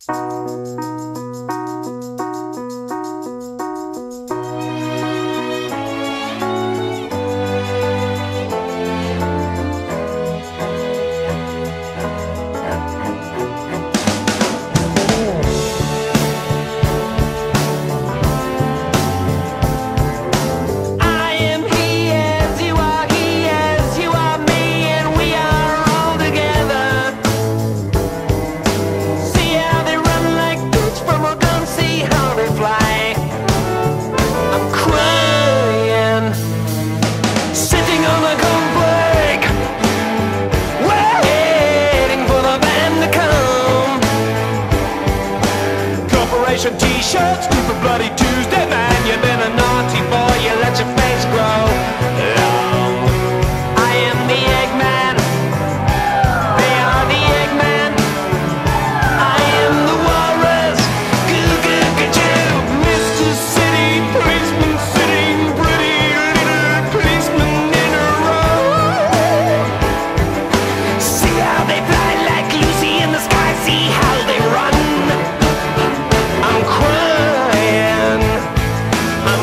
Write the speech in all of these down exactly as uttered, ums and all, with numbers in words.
T-shirts, stupid bloody Tuesday, man. You've been a naughty boy, you let your face grow long. I am the eggman. They are the eggmen. I am the walrus. Goo goo kachoo. Mister City policeman sitting pretty little policemen in a row. See how they fly like Lucy in the sky. See how they run. I'm crying, I'm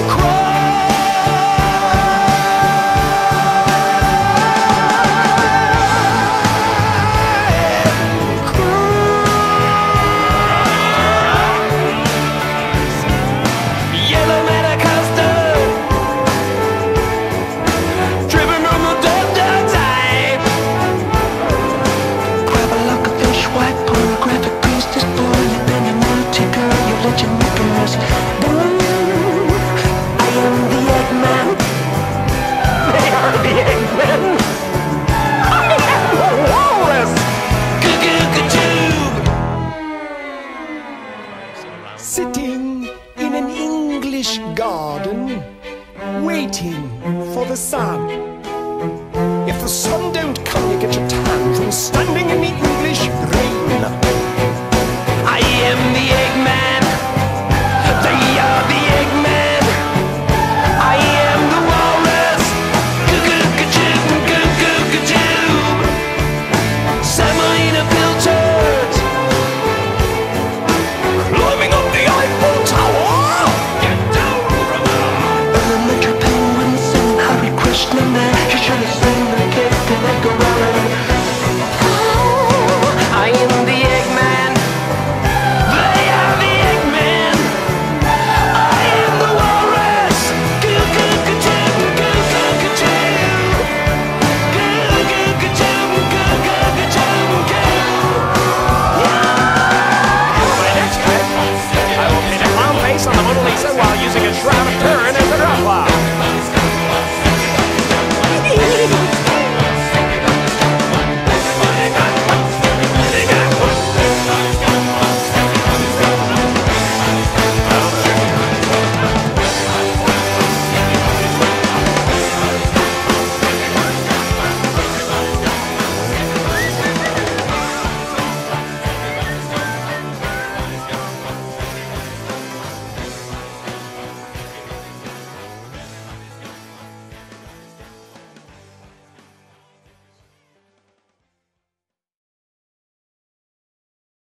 crying. Yellow matter custard, dripping from the dog dog's eye. Crabalocker, fishwife, pornographic, priestess, boy, you've been a naughty girl, you let your knickers burn. I am the eggman. They are the eggmen. I am the walrus. Goo goo kachoo. Sitting in an English garden, waiting for the sun. If the sun don't come, you get your tan from standing in the English rain.